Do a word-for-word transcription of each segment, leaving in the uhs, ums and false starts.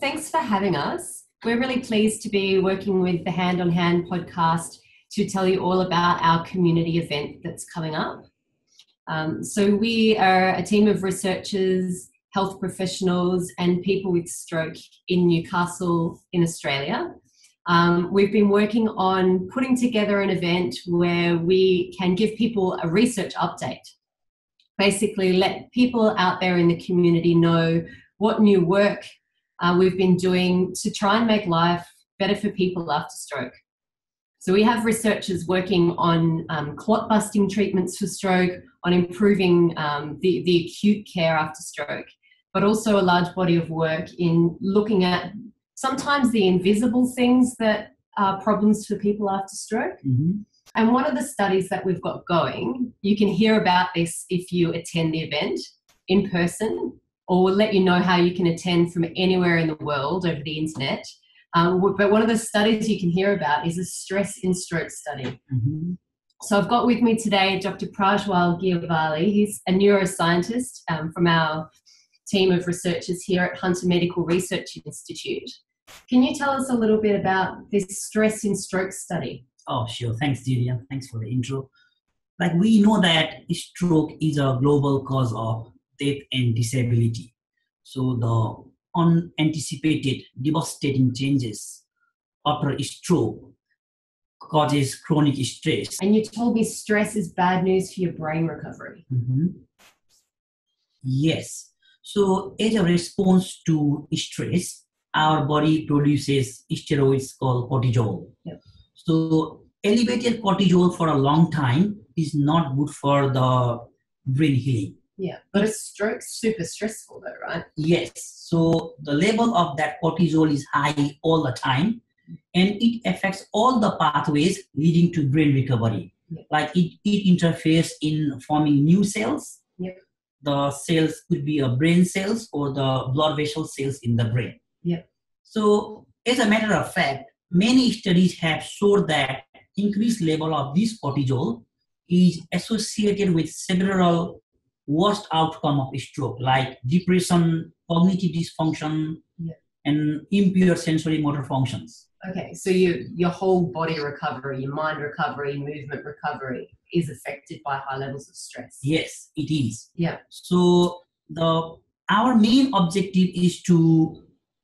thanks for having us. We're really pleased to be working with the Hand on Hand podcast to tell you all about our community event that's coming up. Um, so we are a team of researchers, health professionals and people with stroke in Newcastle in Australia. Um, we've been working on putting together an event where we can give people a research update. Basically let people out there in the community know what new work uh, we've been doing to try and make life better for people after stroke. So we have researchers working on um, clot busting treatments for stroke, on improving um, the, the acute care after stroke, but also a large body of work in looking at sometimes the invisible things that are problems for people after stroke. Mm-hmm. And one of the studies that we've got going, you can hear about this if you attend the event in person, or we'll let you know how you can attend from anywhere in the world over the internet. Um, but one of the studies you can hear about is a stress in stroke study. Mm-hmm. So I've got with me today Doctor Prajwal Giavali. He's a neuroscientist um, from our team of researchers here at Hunter Medical Research Institute. Can you tell us a little bit about this stress in stroke study? Oh, sure. Thanks, Julia. Thanks for the intro. Like, we know that stroke is a global cause of death and disability. So the unanticipated, devastating changes after a stroke causes chronic stress. And you told me stress is bad news for your brain recovery. Mm-hmm. Yes. So as a response to stress, our body produces steroids called cortisol. Yep. So elevated cortisol for a long time is not good for the brain healing. Yeah, but a stroke's super stressful though, right? Yes. So the level of that cortisol is high all the time, and it affects all the pathways leading to brain recovery. Yep. Like it, it interferes in forming new cells. Yep. The cells could be a brain cells or the blood vessel cells in the brain. Yep. So as a matter of fact, many studies have shown that increased level of this cortisol is associated with several worst outcome of stroke, like depression, cognitive dysfunction, yeah. and impaired sensory motor functions. Okay, so you, your whole body recovery, your mind recovery, movement recovery is affected by high levels of stress. Yes, it is. Yeah. So the our main objective is to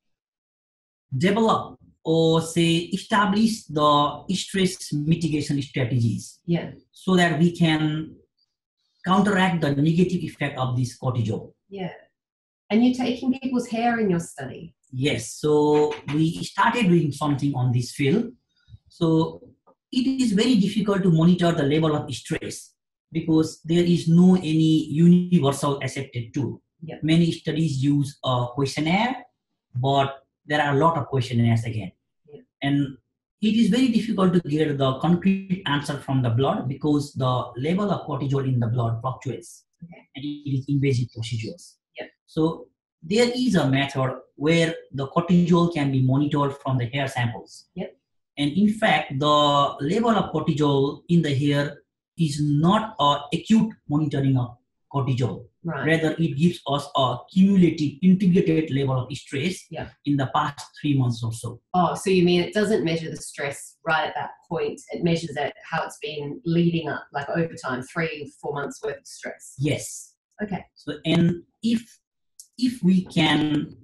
develop or say establish the stress mitigation strategies. Yeah. So that we can counteract the negative effect of this cortisol. Yeah. And you're taking people's hair in your study. Yes. So we started doing something on this field. So it is very difficult to monitor the level of stress because there is no any universal accepted tool. Yeah. Many studies use a questionnaire, but there are a lot of questionnaires again. Yeah. And it is very difficult to get the concrete answer from the blood because the level of cortisol in the blood fluctuates. Okay. And it is invasive procedures. Yep. So there is a method where the cortisol can be monitored from the hair samples. Yep. And in fact, the level of cortisol in the hair is not an acute monitoring of cortisol. Right. Rather, it gives us a cumulative integrated level of stress yeah. in the past three months or so. Oh, so you mean it doesn't measure the stress right at that point. It measures it how it's been leading up, like over time, three, four months worth of stress. Yes. Okay. So, and if if we can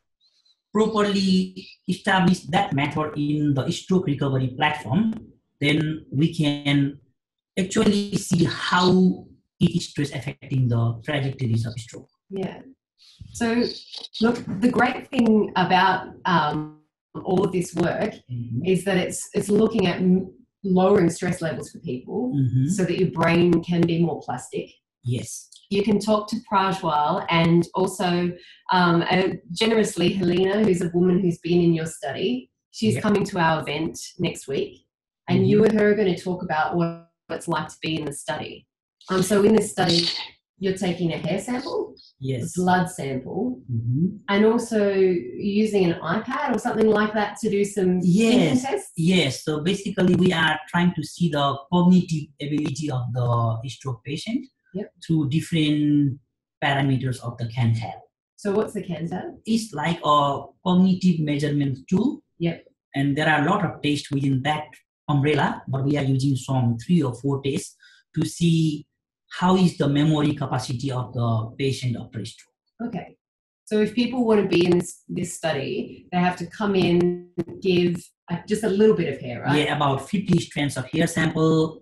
properly establish that method in the stroke recovery platform, then we can actually see how it is stress affecting the trajectories of stroke. Yeah. So, look, the great thing about um, all of this work Mm-hmm. is that it's it's looking at m- lowering stress levels for people Mm-hmm. so that your brain can be more plastic. Yes. You can talk to Prajwal and also um, uh, generously Helena, who's a woman who's been in your study. She's Yep. coming to our event next week, and Mm-hmm. you and her are going to talk about what it's like to be in the study. Um, so in this study, you're taking a hair sample, Yes. a blood sample, Mm-hmm. and also using an iPad or something like that to do some Yes. symptom tests. Yes. So basically, we are trying to see the cognitive ability of the stroke patient Yep. through different parameters of the CANTAL. So what's the CANSAT? It's like a cognitive measurement tool. Yep. And there are a lot of tests within that umbrella, but we are using some three or four tests to see how is the memory capacity of the patient after stroke. Okay. So if people want to be in this, this study, they have to come in, give uh, just a little bit of hair, right? Yeah, about fifty strands of hair sample,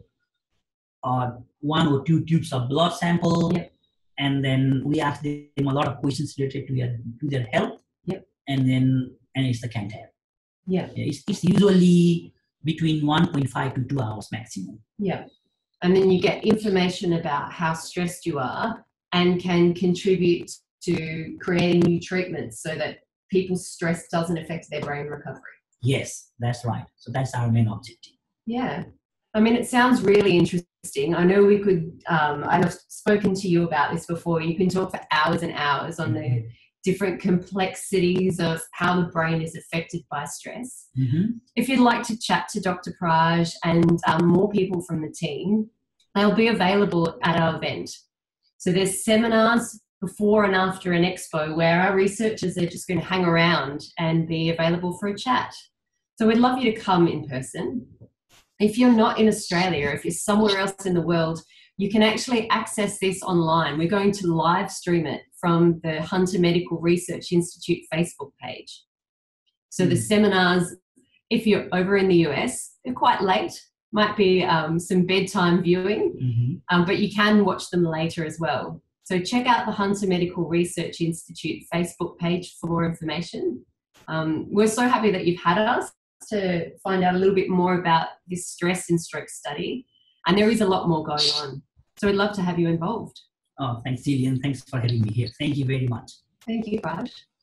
uh, one or two tubes of blood sample, yep. and then we ask them a lot of questions related to their, to their health, yep. and then and it's the CANSAT. Yeah. yeah it's, it's usually between one point five to two hours maximum. Yeah. And then you get information about how stressed you are and can contribute to creating new treatments so that people's stress doesn't affect their brain recovery. Yes, that's right. So that's our main objective. Yeah. I mean, it sounds really interesting. I know we could, um, I've spoken to you about this before. You can talk for hours and hours on mm-hmm. the different complexities of how the brain is affected by stress. Mm-hmm. If you'd like to chat to Doctor Praj and um, more people from the team, they'll be available at our event. So there's seminars before and after an expo where our researchers are just going to hang around and be available for a chat. So we'd love you to come in person. If you're not in Australia, if you're somewhere else in the world, you can actually access this online. We're going to live stream it from the Hunter Medical Research Institute Facebook page. So mm. the seminars, if you're over in the U S, they're quite late. Might be um, some bedtime viewing, mm-hmm. um, but you can watch them later as well. So check out the Hunter Medical Research Institute Facebook page for more information. Um, we're so happy that you've had us to find out a little bit more about this stress and stroke study. And there is a lot more going on. So we'd love to have you involved. Oh, thanks, Jillian. Thanks for having me here. Thank you very much. Thank you, Raj.